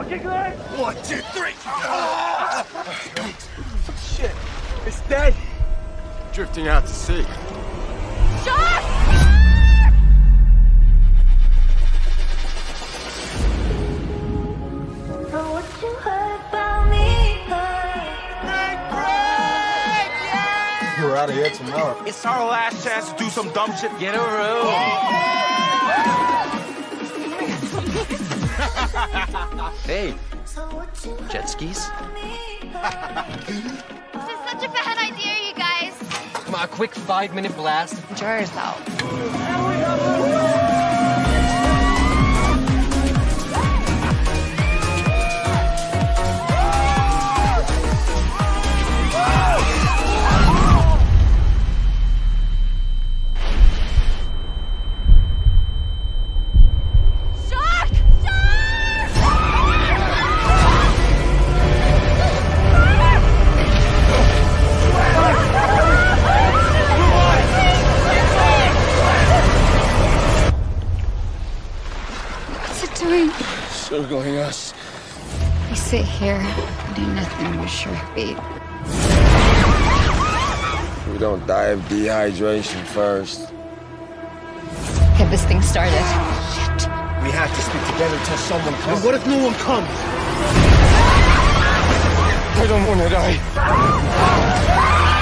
fucking leg! 1, 2, 3! Shit, it's dead. Drifting out to sea. Shark! We're out of here tomorrow. It's our last chance to do some dumb shit. Get a room. Hey, jet skis? This is such a bad idea, you guys. Come on, a quick 5-minute blast. Enjoy yourself. Circling us. We sit here, do nothing but shark bait. We don't die of dehydration first. Get this thing started. Shit. We have to stick together until someone comes. And what if no one comes? I don't want to die.